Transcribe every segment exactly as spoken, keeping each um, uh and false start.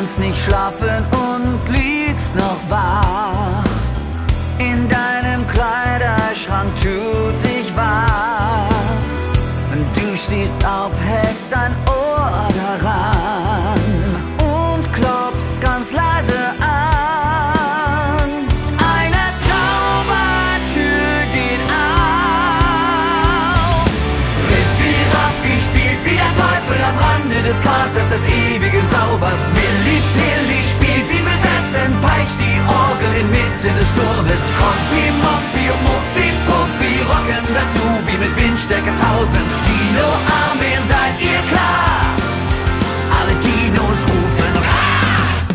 kannst nicht schlafen und liegst noch wach. In deinem Kleiderschrank tut sich was. Du stehst auf, hältst dein Ohr daran und klopfst ganz leise an. Eine Zaubertür geht auf. Riffi Raffi spielt wie der Teufel am Rande des Kraters des ewigen Zaubers. Milli Pilli spielt wie besessen, peitscht die Orgel inmitten des Sturmes. Kompi, Moppi und Muffi, Puffi rocken dazu wie mit Windstärke tausend. Dino-Armeen, seid ihr klar? Alle Dinos rufen Ra!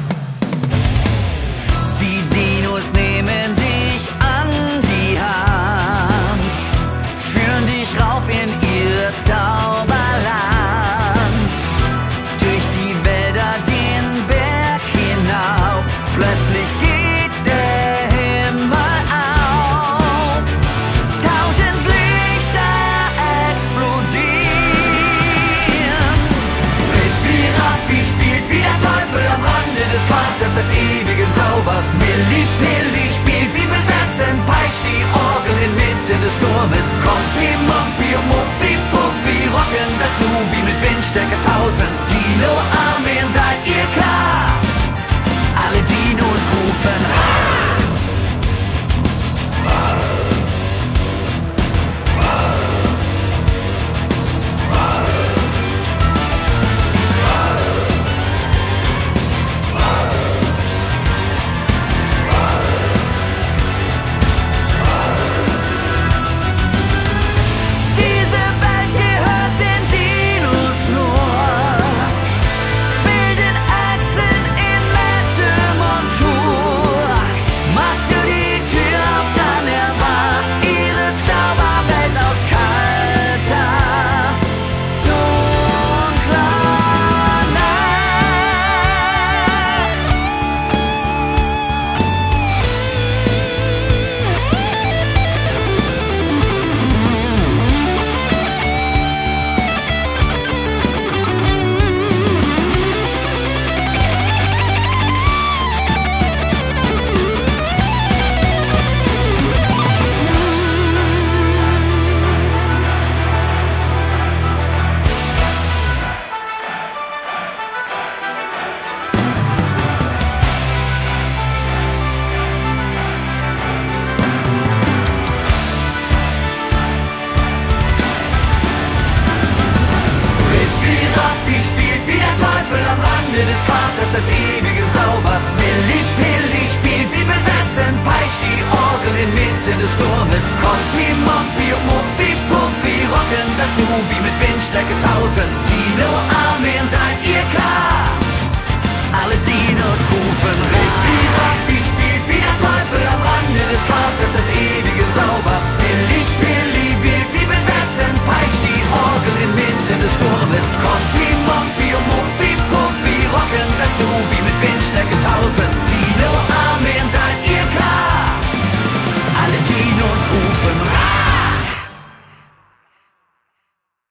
Die Dinos nehmen dich an die Hand, führen dich rauf in ihr Zauberland. Durch die Wälder den Berg hinauf, plötzlich geht der Himmel auf. Tausend Lichter explodieren. Riffi Raffi spielt wie der Teufel am Rande des Kraters des ewigen Zaubers. Milli Pilli spielt wie besessen, peitscht die Orgel inmitten des Sturmes. Kompi, Moppi und Muffi, Puffi rocken dazu wie mit Windstärke tausend. Dino-Armeen, seid ihr klar? Alle Dinos rufen Ra! Diese Welt gehört den Dinos nur. Wilden Echsen in Montur. Machst du die Tür auf, dann erwacht ihre Zauberwelt aus kalter, dunkler Nacht. Riffi Raffi spielt wie der Teufel am Rande des Kraters des ewigen Zaubers. Milli Pilli spielt wie besessen, peitscht die Orgel inmitten des Sturmes. Kompi, Moppi und Muffi, Puffi rocken dazu wie mit Windstärke tausend. Dino-Armeen, seid ihr klar? Alle Dinos rufen Riffi Raffi spielt wie der Teufel am Rande des Kraters des ewigen Zaubers. Milli Pilli wild wie besessen, peitscht die Orgel inmitten des Sturmes. Kompi, Moppi und Muffi, Puffi rocken dazu wie mit